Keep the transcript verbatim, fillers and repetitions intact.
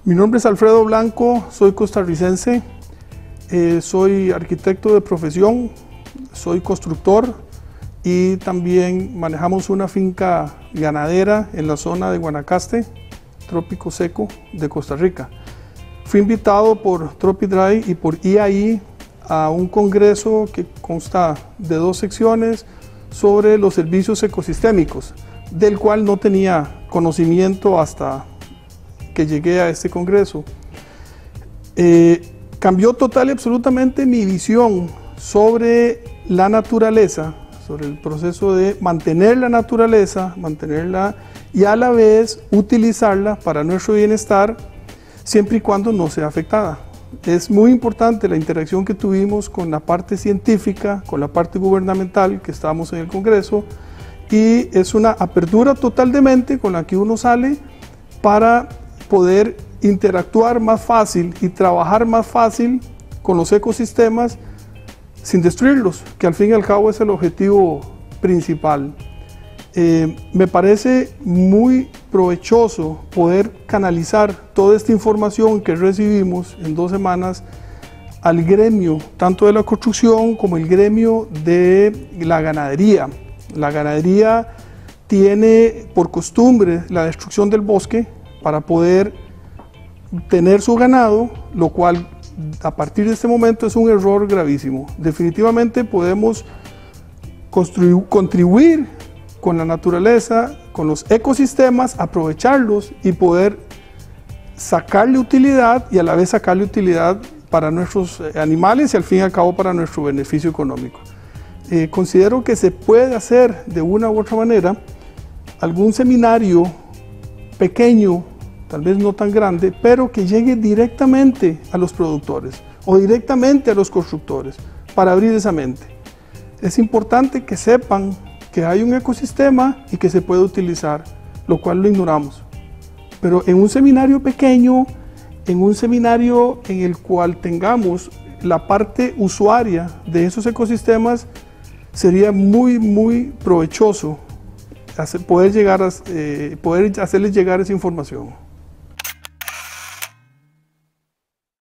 Mi nombre es Alfredo Blanco, soy costarricense, eh, soy arquitecto de profesión, soy constructor y también manejamos una finca ganadera en la zona de Guanacaste, trópico seco de Costa Rica. Fui invitado por TropiDry y por I A I a un congreso que consta de dos secciones sobre los servicios ecosistémicos, del cual no tenía conocimiento hasta que llegué a este congreso. Eh, cambió total y absolutamente mi visión sobre la naturaleza, sobre el proceso de mantener la naturaleza, mantenerla y a la vez utilizarla para nuestro bienestar, siempre y cuando no sea afectada. Es muy importante la interacción que tuvimos con la parte científica, con la parte gubernamental que estábamos en el Congreso, y es una apertura total de mente con la que uno sale para poder interactuar más fácil y trabajar más fácil con los ecosistemas sin destruirlos, que al fin y al cabo es el objetivo principal. Eh, me parece muy provechoso poder canalizar toda esta información que recibimos en dos semanas al gremio, tanto de la construcción como el gremio de la ganadería. La ganadería tiene por costumbre la destrucción del bosque para poder tener su ganado, lo cual a partir de este momento es un error gravísimo. Definitivamente podemos contribuir con la naturaleza, con los ecosistemas, aprovecharlos y poder sacarle utilidad y a la vez sacarle utilidad para nuestros animales y al fin y al cabo para nuestro beneficio económico. Eh, considero que se puede hacer de una u otra manera algún seminario pequeño, tal vez no tan grande, pero que llegue directamente a los productores o directamente a los constructores para abrir esa mente. Es importante que sepan que hay un ecosistema y que se puede utilizar, lo cual lo ignoramos. Pero en un seminario pequeño, en un seminario en el cual tengamos la parte usuaria de esos ecosistemas, sería muy, muy provechoso hacer, poder, llegar a, eh, poder hacerles llegar esa información.